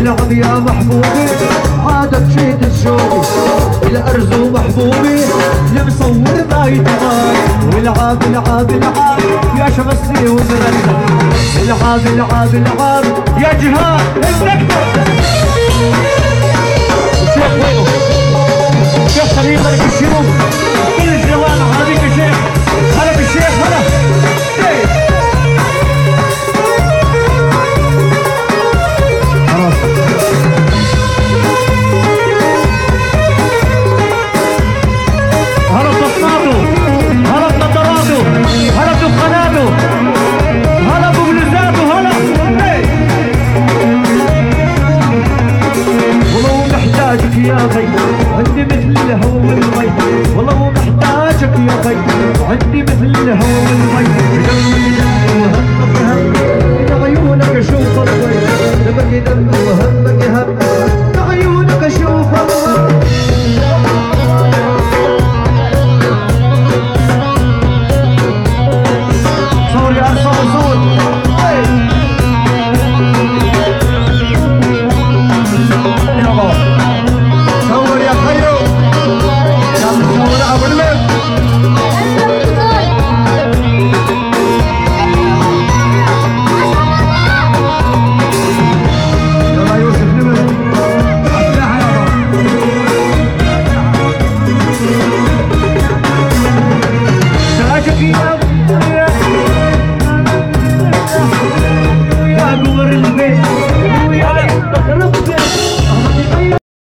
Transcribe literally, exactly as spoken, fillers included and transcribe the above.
العب يا محبوبي عادك شيت الشوقي الارزو محبوبي المصور ما يتغار والعاب العاب العاب يا شمسي وزرنا العاب العاب العاب يا جهاد الدكتور الشيخ وينه؟ الشيخ خليل ملك الشروق كل الجوان عليك يا شيخ هلا بالشيخ هلا يا خي عندي مثل الهوى والمي والله مو محتاجك يا خي عندي مثل الهوى والمي دمي دم وهمك هم عيونك اشوف الله دمك دم وهمك هم عيونك اشوف الله صور يا صور صور Yeah.